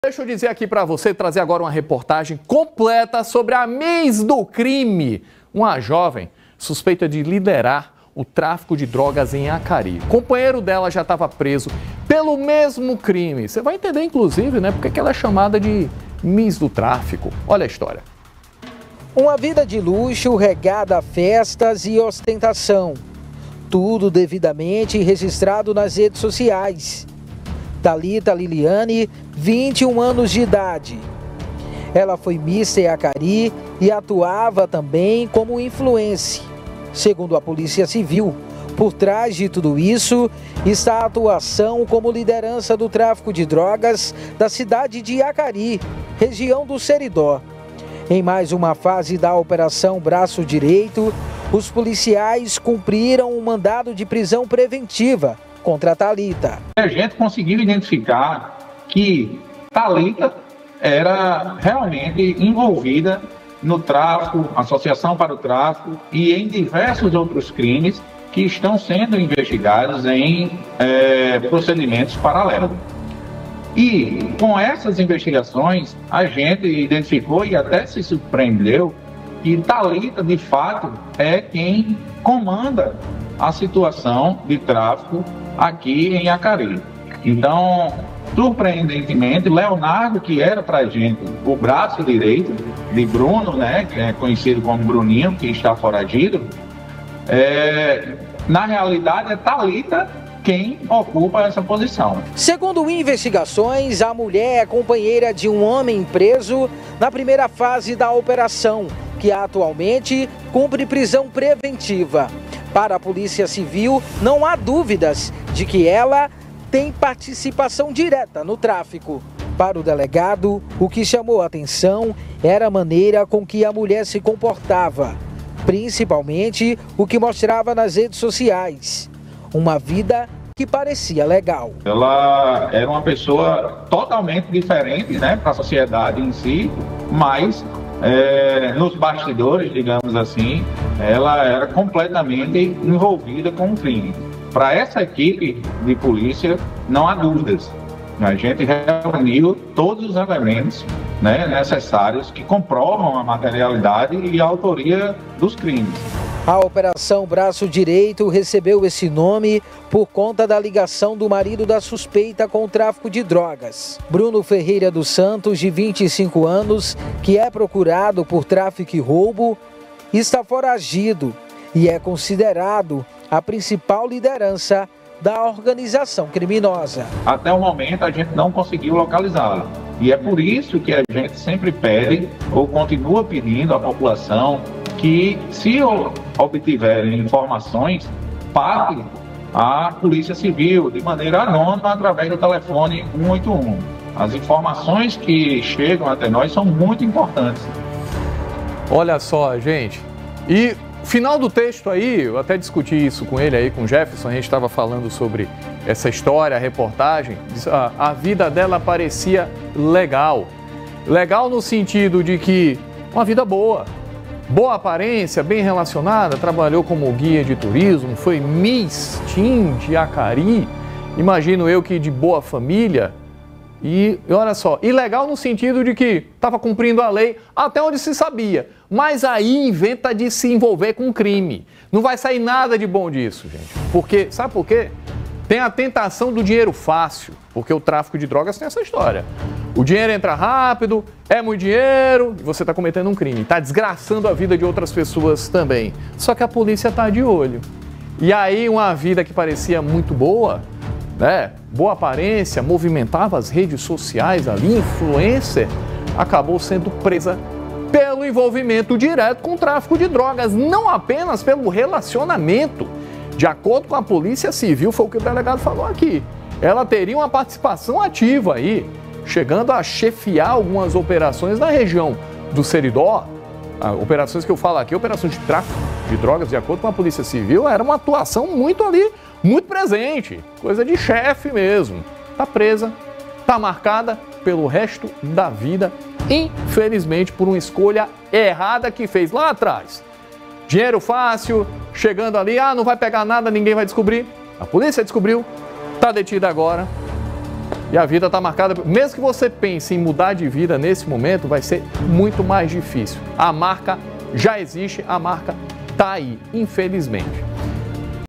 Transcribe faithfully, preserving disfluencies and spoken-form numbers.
Deixa eu dizer aqui para você, trazer agora uma reportagem completa sobre a Miss do Crime, uma jovem suspeita de liderar o tráfico de drogas em Acari. O companheiro dela já estava preso pelo mesmo crime. Você vai entender, inclusive, né, porque que ela é chamada de Miss do Tráfico. Olha a história. Uma vida de luxo regada a festas e ostentação. Tudo devidamente registrado nas redes sociais. Thalita Liliane, vinte e um anos de idade. Ela foi Miss Acari e atuava também como influencer. Segundo a Polícia Civil, por trás de tudo isso está a atuação como liderança do tráfico de drogas da cidade de Acari, região do Seridó. Em mais uma fase da Operação Braço Direito, os policiais cumpriram um mandado de prisão preventiva contra a Thalita. A gente conseguiu identificar que Thalita era realmente envolvida no tráfico, associação para o tráfico e em diversos outros crimes que estão sendo investigados em é, procedimentos paralelos. E com essas investigações, a gente identificou e até se surpreendeu que Thalita, de fato, é quem comanda a situação de tráfico aqui em Acari. Então, surpreendentemente, Leonardo, que era para a gente o braço direito de Bruno, né, que é conhecido como Bruninho, que está foragido, é, na realidade é Thalita quem ocupa essa posição. Segundo investigações, a mulher é companheira de um homem preso na primeira fase da operação, que atualmente cumpre prisão preventiva. Para a Polícia Civil, não há dúvidas de que ela tem participação direta no tráfico. Para o delegado, o que chamou a atenção era a maneira com que a mulher se comportava, principalmente o que mostrava nas redes sociais. Uma vida que parecia legal. Ela era uma pessoa totalmente diferente, né, para a sociedade em si, mas é, nos bastidores, digamos assim, ela era completamente envolvida com o crime. Para essa equipe de polícia, não há dúvidas. A gente reuniu todos os elementos, né, necessários que comprovam a materialidade e a autoria dos crimes. A Operação Braço Direito recebeu esse nome por conta da ligação do marido da suspeita com o tráfico de drogas. Bruno Ferreira dos Santos, de vinte e cinco anos, que é procurado por tráfico e roubo, está foragido e é considerado a principal liderança da organização criminosa. Até o momento a gente não conseguiu localizá-lo. E é por isso que a gente sempre pede ou continua pedindo à população que, se obtiverem informações, passe à Polícia Civil de maneira anônima através do telefone um oito um. As informações que chegam até nós são muito importantes. Olha só, gente. E final do texto aí, eu até discuti isso com ele aí, com o Jefferson, a gente estava falando sobre essa história, a reportagem. A, a vida dela parecia legal. Legal no sentido de que uma vida boa. Boa aparência, bem relacionada, trabalhou como guia de turismo, foi Miss Teen de Acari, imagino eu que de boa família. E olha só, ilegal no sentido de que estava cumprindo a lei até onde se sabia, mas aí inventa de se envolver com crime. Não vai sair nada de bom disso, gente. Porque, sabe por quê? Tem a tentação do dinheiro fácil, porque o tráfico de drogas tem essa história. O dinheiro entra rápido, é muito dinheiro e você está cometendo um crime. Está desgraçando a vida de outras pessoas também. Só que a polícia está de olho. E aí uma vida que parecia muito boa, né? Boa aparência, movimentava as redes sociais ali, influencer, acabou sendo presa pelo envolvimento direto com o tráfico de drogas, não apenas pelo relacionamento. De acordo com a Polícia Civil, foi o que o delegado falou aqui, ela teria uma participação ativa aí, chegando a chefiar algumas operações na região do Seridó. Ah, operações que eu falo aqui, operações de tráfico de drogas, de acordo com a Polícia Civil, era uma atuação muito ali, muito presente, coisa de chefe mesmo. Tá presa, tá marcada pelo resto da vida, infelizmente por uma escolha errada que fez lá atrás. Dinheiro fácil, chegando ali, ah, não vai pegar nada, ninguém vai descobrir. A polícia descobriu, tá detida agora. E a vida está marcada, mesmo que você pense em mudar de vida nesse momento, vai ser muito mais difícil. A marca já existe, a marca está aí, infelizmente.